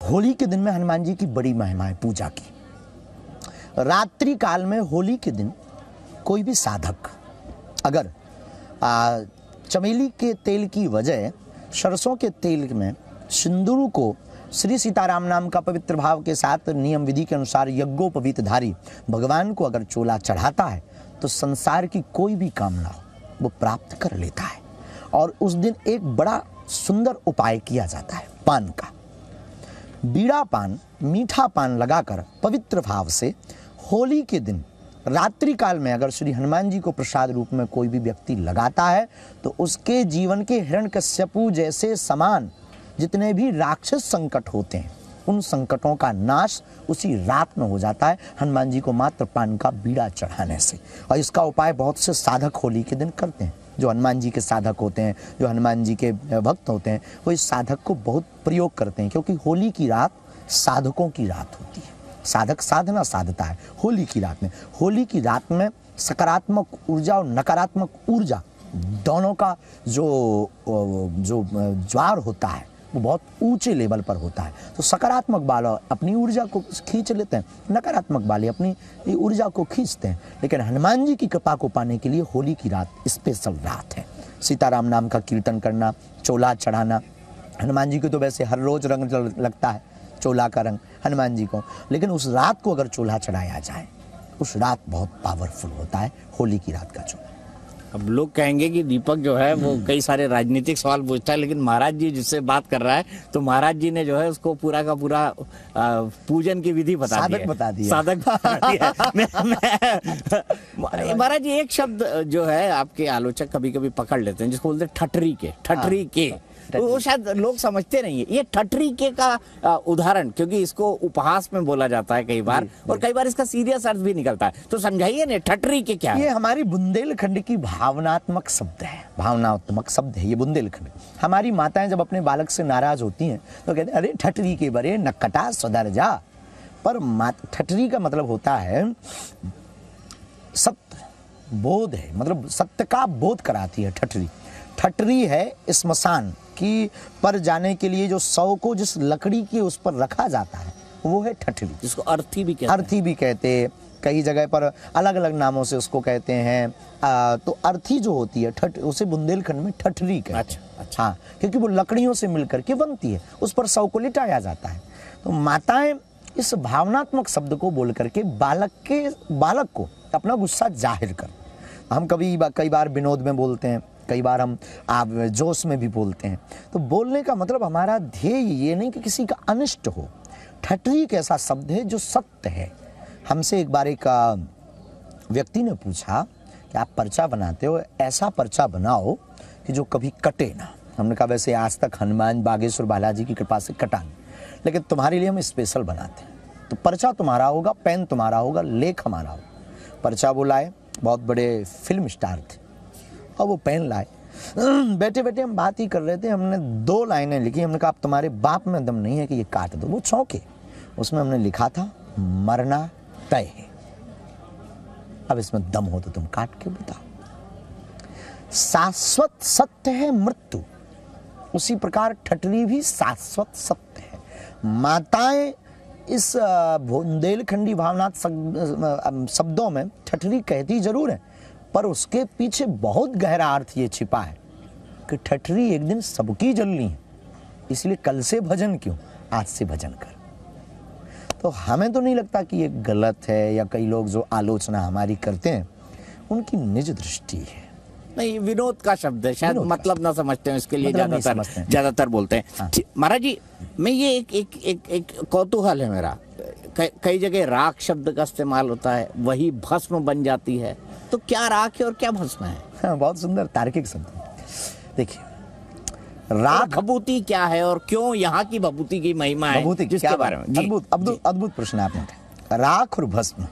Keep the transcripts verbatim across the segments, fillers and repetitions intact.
होली के दिन में हनुमान जी की बड़ी महिमा है पूजा की। रात्रि काल में होली के दिन कोई भी साधक अगर आ, चमेली के तेल की वजह सरसों के तेल में सिंदूर को श्री सीताराम नाम का पवित्र भाव के साथ नियम विधि के अनुसार यज्ञोपवीतधारी भगवान को अगर चोला चढ़ाता है तो संसार की कोई भी कामना हो वो प्राप्त कर लेता है। और उस दिन एक बड़ा सुंदर उपाय किया जाता है पान का। बीड़ा पान, मीठा पान लगाकर पवित्र भाव से होली के दिन रात्रि काल में अगर श्री हनुमान जी को प्रसाद रूप में कोई भी व्यक्ति लगाता है तो उसके जीवन के हिरण्यकश्यपु जैसे समान जितने भी राक्षस संकट होते हैं उन संकटों का नाश उसी रात में हो जाता है हनुमान जी को मात्र पान का बीड़ा चढ़ाने से। और इसका उपाय बहुत से साधक होली के दिन करते हैं। जो हनुमान जी के साधक होते हैं, जो हनुमान जी के भक्त होते हैं, वो इस साधक को बहुत प्रयोग करते हैं क्योंकि होली की रात साधकों की रात होती है। साधक साधना साधता है होली की रात में। होली की रात में सकारात्मक ऊर्जा और नकारात्मक ऊर्जा दोनों का जो जो ज्वार होता है वो बहुत ऊंचे लेवल पर होता है। तो सकारात्मक वाले अपनी ऊर्जा को खींच लेते हैं, नकारात्मक वाले अपनी ऊर्जा को खींचते हैं। लेकिन हनुमान जी की कृपा को पाने के लिए होली की रात स्पेशल रात है। सीताराम नाम का कीर्तन करना, चोला चढ़ाना। हनुमान जी को तो वैसे हर रोज रंग लगता है चोला का रंग हनुमान जी को, लेकिन उस रात को अगर चोला चढ़ाया जाए उस रात बहुत पावरफुल होता है होली की रात का चोला। अब लोग कहेंगे कि दीपक जो है वो कई सारे राजनीतिक सवाल पूछता है, लेकिन महाराज जी जिससे बात कर रहा है तो महाराज जी ने जो है उसको पूरा का पूरा पूजन की विधि बता दी है, बता दिया साधक बता दिया है। महाराज जी एक शब्द जो है आपके आलोचक कभी कभी पकड़ लेते हैं जिसको बोलते हैं ठटरी के। ठटरी के तो वो शायद लोग समझते नहीं है। ये ठटरी के का उदाहरण, क्योंकि इसको उपहास में बोला जाता है कई बार और कई बार इसका सीरियस अर्थ भी निकलता है, तो समझाइए ना ठटरी के क्या है? ये हमारी बुंदेलखंड की भावनात्मक शब्द है, भावनात्मक शब्द है ये बुंदेलखंड। हमारी माताएं जब अपने बालक से नाराज होती हैं तो कहते हैं अरे ठटरी के बरे नक्कटा सुधर जा। पर ठटरी का मतलब होता है सत्य बोध है, मतलब सत्य का बोध कराती है ठटरी। ठटरी है स्मशान की पर जाने के लिए जो शव को जिस लकड़ी की उस पर रखा जाता है वो है ठटरी, जिसको अर्थी भी कहते अर्थी भी कहते हैं। कई जगह पर अलग अलग नामों से उसको कहते हैं। आ, तो अर्थी जो होती है ठट उसे बुंदेलखंड में ठटरी कहते हैं। अच्छा, अच्छा। हाँ, क्योंकि वो लकड़ियों से मिलकर के बनती है, उस पर शव को लिटाया जाता है। तो माताएं इस भावनात्मक शब्द को बोल करके बालक के बालक को अपना गुस्सा जाहिर कर, हम कभी कई बार विनोद में बोलते हैं, कई बार हम आप जोश में भी बोलते हैं। तो बोलने का मतलब हमारा ध्येय ये नहीं कि किसी का अनिष्ट हो। ठटरी एक ऐसा शब्द है जो सत्य है। हमसे एक बार एक व्यक्ति ने पूछा कि आप पर्चा बनाते हो, ऐसा पर्चा बनाओ कि जो कभी कटे ना। हमने कहा वैसे आज तक हनुमान बागेश्वर बालाजी की कृपा से कटा नहीं, लेकिन तुम्हारे लिए हम स्पेशल बनाते हैं। तो पर्चा तुम्हारा होगा, पेन तुम्हारा होगा, लेख हमारा होगा। पर्चा वो लाए, बहुत बड़े फिल्म स्टार थे, और वो पेन लाए। बैठे बैठे हम बात ही कर रहे थे, हमने दो लाइनें लिखी। हमने कहा अब तुम्हारे बाप में दम नहीं है कि ये काट दो। वो चौंके। उसमें हमने लिखा था मरना तय है, अब इसमें दम हो तो तुम काट के बताओ। शाश्वत सत्य है मृत्यु, उसी प्रकार ठटरी भी शाश्वत सत्य है। माताएं इस बुंदेलखंडी भावनात्मक शब्दों में ठटरी कहती जरूर है, पर उसके पीछे बहुत गहरा अर्थ ये छिपा है कि ठटरी एक दिन सबकी जलनी है, इसलिए कल से भजन क्यों, आज से भजन कर। तो हमें तो नहीं लगता कि ये गलत है, या कई लोग जो आलोचना हमारी करते हैं उनकी निज दृष्टि है। नहीं, विनोद का शब्द है, शायद मतलब ना समझते हैं, इसके लिए ज्यादातर ज्यादातर बोलते हैं। हाँ। महाराज जी, मैं ये एक एक एक एक कौतूहल है मेरा, कई जगह राख शब्द का इस्तेमाल होता है, वही भस्म बन जाती है, तो क्या राख है और क्या भस्म है? हाँ, बहुत सुंदर तार्किक शब्द। देखिए, राख भभूति क्या है और क्यों यहाँ की भभूति की महिमा है, जिसके बारे में अद्भुत अद्भुत अद्भुत प्रश्न आपने। राख और भस्म,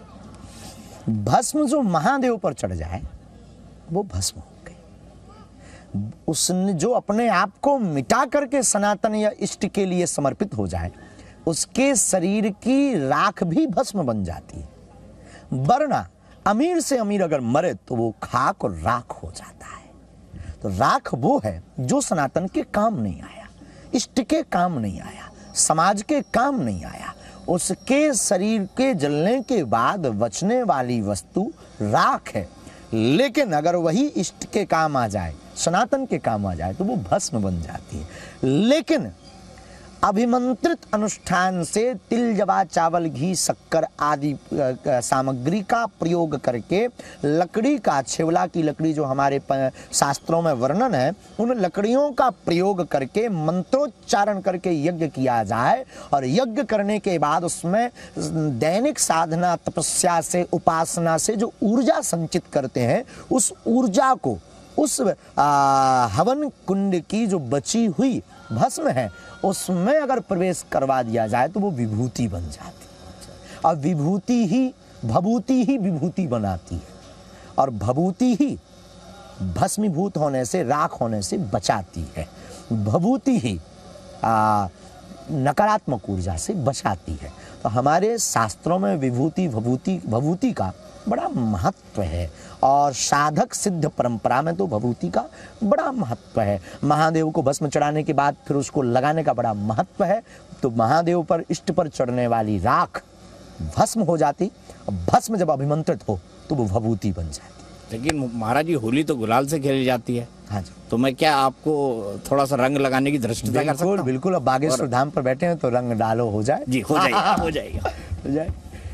भस्म जो महादेव पर चढ़ जाए वो भस्म हो गई। उसने जो अपने आप को मिटा करके सनातन या इष्ट के लिए समर्पित हो जाए उसके शरीर की राख भी भस्म बन जाती है। वरना अमीर से अमीर अगर मरे तो वो खाक और राख हो जाता है। तो राख वो है जो सनातन के काम नहीं आया, इष्ट के काम नहीं आया, समाज के काम नहीं आया। उसके शरीर के जलने के बाद बचने वाली वस्तु राख है, लेकिन अगर वही इष्ट के काम आ जाए, सनातन के काम आ जाए, तो वो भस्म बन जाती है। लेकिन अभिमंत्रित अनुष्ठान से तिल, जवा, चावल, घी, शक्कर आदि सामग्री का प्रयोग करके लकड़ी का, छेवला की लकड़ी जो हमारे शास्त्रों में वर्णन है, उन लकड़ियों का प्रयोग करके मंत्रोच्चारण करके यज्ञ किया जाए, और यज्ञ करने के बाद उसमें दैनिक साधना, तपस्या से, उपासना से जो ऊर्जा संचित करते हैं, उस ऊर्जा को उस आ, हवन कुंड की जो बची हुई भस्म है उसमें अगर प्रवेश करवा दिया जाए तो वो विभूति बन जाती है। और विभूति ही भभूति ही विभूति बनाती है, और भभूति ही भस्मीभूत होने से, राख होने से बचाती है। भभूति ही आ, नकारात्मक ऊर्जा से बचाती है। तो हमारे शास्त्रों में विभूति, भभूति भभूति का बड़ा महत्व है, और साधक सिद्ध परंपरा में तो भभूति का बड़ा महत्व है। महादेव को भस्म चढ़ाने के बाद फिर उसको लगाने का बड़ा महत्व है। तो महादेव पर, इष्ट पर चढ़ने वाली राख भस्म हो जाती, भस्म जब अभिमंत्रित हो तो वो भभूति बन जाती। लेकिन महाराज जी, होली तो गुलाल से खेली जाती है। हाँ जी। तो मैं क्या आपको थोड़ा सा रंग लगाने की धृष्टता कर सकता हूं? बिल्कुल। अब बागेश्वर धाम पर बैठे हैं तो रंग डालो, हो जाए जी, हो जाएगा हो जाएगा हो जाए।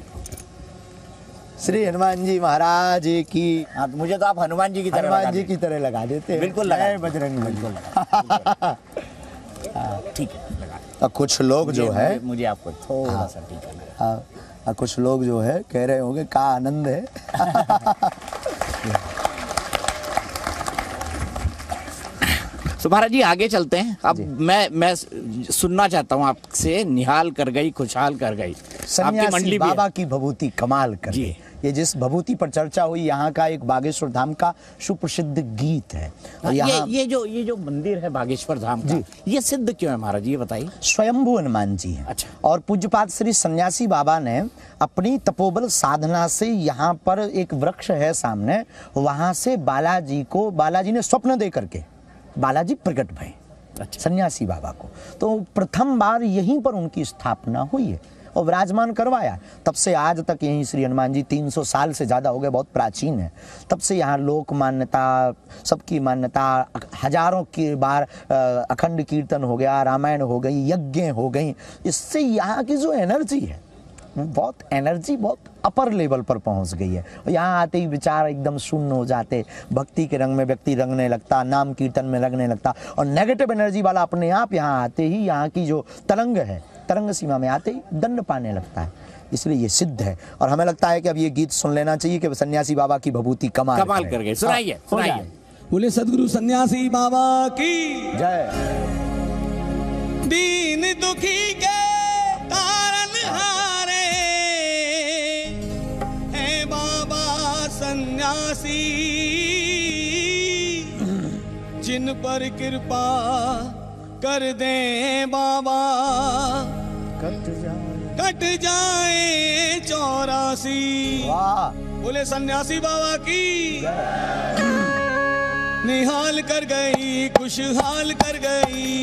श्री हनुमान जी महाराज की। हाँ, तो मुझे तो आप हनुमान जी की तरह हनुमान जी की तरह लगा देते हैं। बिल्कुल लगा, बजरंग बिल्कुल। ठीक है, लगा। और कुछ लोग जो है, मुझे, मुझे आपको थोड़ा सा ठीक है। और कुछ लोग जो है कह रहे होंगे का आनंद है। तो महाराज जी आगे चलते हैं। अब मैं मैं सुनना चाहता हूँ आपसे, निहाल कर गई खुशहाल कर गई, आपकी मंडली बाबा की भभूति कमाल कर गई। ये जिस भभूति पर चर्चा हुई, यहाँ का एक बागेश्वर धाम का सुप्रसिद्ध गीत है। और यहाँ ये, ये जो ये जो मंदिर है बागेश्वर धाम का, ये सिद्ध क्यों है महाराज जी, ये बताइए। स्वयंभू हनुमान जी हैं। अच्छा। और पूज्यपाद श्री सन्यासी बाबा ने अपनी तपोबल साधना से, यहाँ पर एक वृक्ष है सामने, वहां से बालाजी को, बालाजी ने स्वप्न दे करके बालाजी प्रकट भये। अच्छा। सन्यासी बाबा को तो प्रथम बार यहीं पर उनकी स्थापना हुई है और विराजमान करवाया। तब से आज तक यहीं श्री हनुमान जी तीन सौ साल से ज़्यादा हो गए, बहुत प्राचीन है। तब से यहाँ लोक मान्यता, सबकी मान्यता, हजारों की बार अखंड कीर्तन हो गया, रामायण हो गई, यज्ञ हो गई। इससे यहाँ की जो एनर्जी है, बहुत एनर्जी बहुत अपर लेवल पर पहुंच गई है। और यहाँ आते ही विचार एकदम शून्य हो जाते, भक्ति के रंग में व्यक्ति रंगने लगता, नाम कीर्तन में लगने लगता, और नेगेटिव एनर्जी वाला अपने आप यहाँ आते ही, यहाँ की जो तरंग है, तरंग सीमा में आते ही दंड पाने लगता है। इसलिए ये सिद्ध है। और हमें लगता है कि अब ये गीत सुन लेना चाहिए कि सन्यासी बाबा की भभूति कमाल कमाल कर गए। सुनाइए सुनाइए। बोले सदगुरु सन्यासी बाबा की जय। दीन दुखी के तारन हारे हैं बाबा सन्यासी, जिन पर कृपा कर दे बाबा कट जाए कट जाए चौरासी। वाह। बोले सन्यासी बाबा की निहाल कर गई खुशहाल कर गई,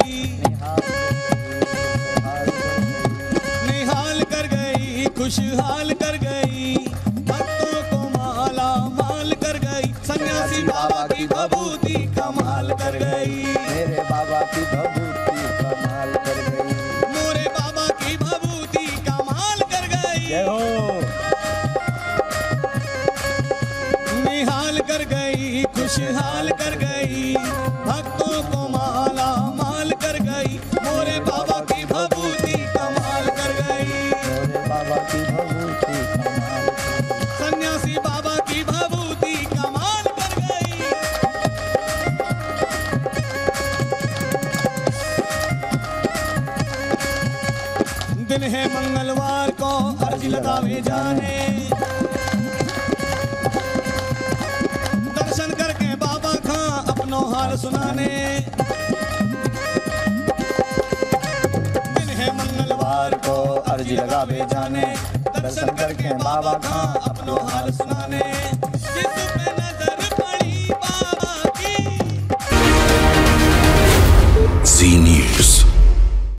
निहाल कर गई खुशहाल कर गई, भक्तों को माला माल कर गई, सन्यासी बाबा की भभूति कमाल कर गई, मेरे बाबा की भभूति कमाल कर गई, मोरे बाबा की भभूति कमाल कर गई। जय हो। निहाल कर गई खुशहाल कर गई, भक्तों को माला माल कर गई, मोरे बाबा की भभूति कमाल कर गई, मेरे बाबा की भभूति कमाल कर गई, सन्यासी बाबा की भभूति कमाल कर गई। दिन है मंगलवार को अर्जी लगावे जाने, दर्शन करके बाबा का अपनो हाल सुनाने, दिन है मंगलवार को अर्जी लगावे जाने, दर्शन करके बाबा का अपनो हाल सुनाने, जिस